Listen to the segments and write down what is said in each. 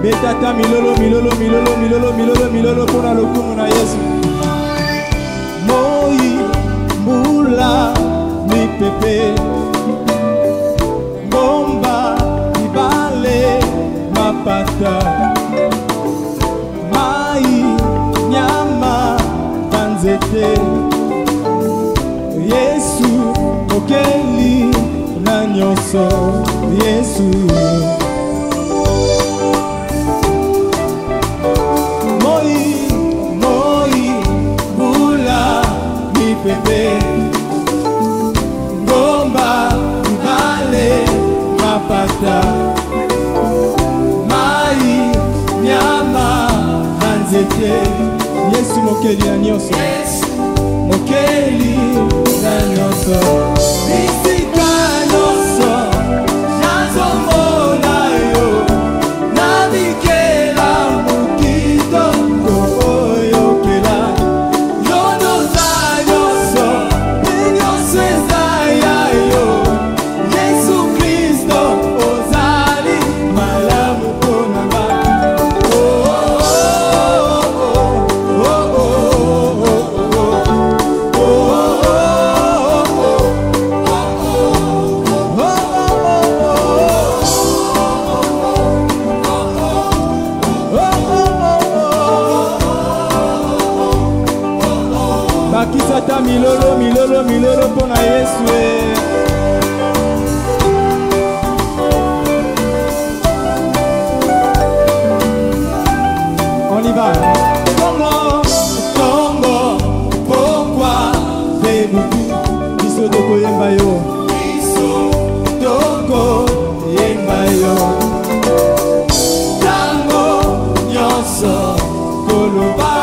Betata milolo milolo milolo milolo milolo milolo pona lokumu na Yesu. Moi mula mi pepe bomba ibale mapata mai nyama tanzete Yesu okeli na nyoso Yesu. Pepe ngomba ibale mapata mai nyama hanzete Yesu mokeli na nyoso mokeli na nyoso bisika nyoso nazomona yo nabikela mukito koyokela Bakisata milolo milolo milolo pona Yesu. On y va. Congo, Congo, pourquoi debout? Biso doko yemba yo. Biso doko yemba yo. Tango nyonso koloba.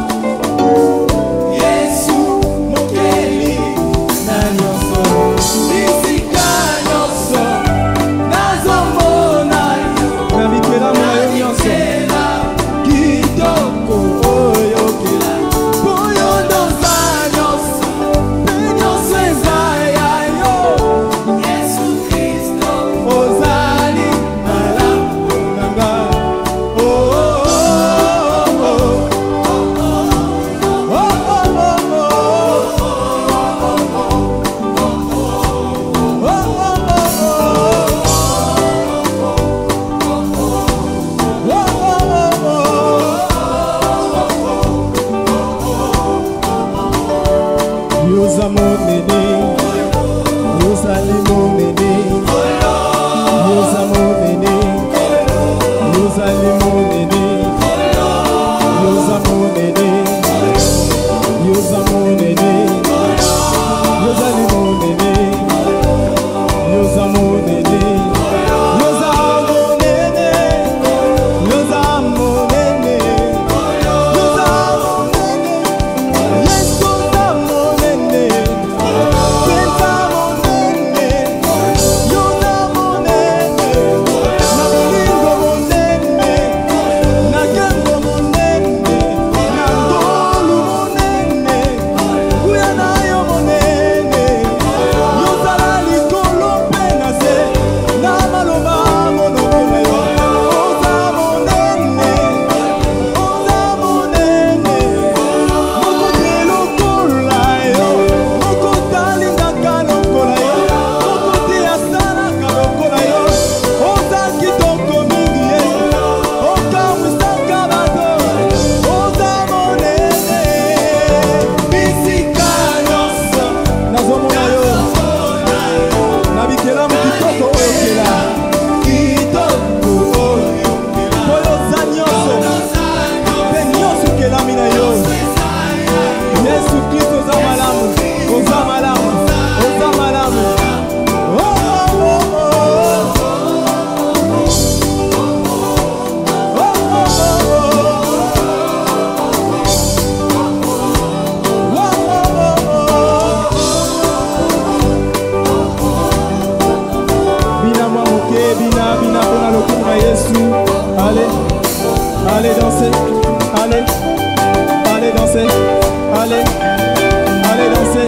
Allez danser, allez, allez danser, allez, allez danser.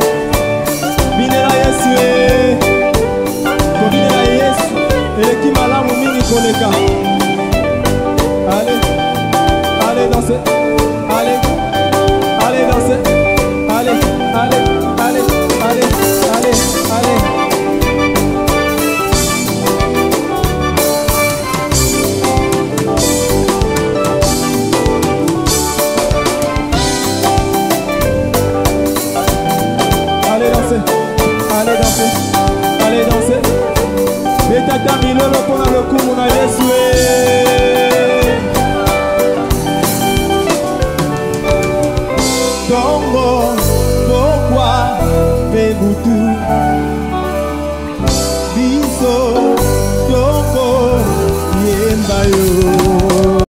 Binela Yesu, Binela Yesu, eleki malamu mingi koleka. danser. Allez, allez danser. Allez, allez, allez, allez, allez, allez. Allez danser, allez danser, allez danser. Betata milolo pona lokumu na Yesu. Tombo, pourquoi fais-vous tout? Biso, toko, yembayo.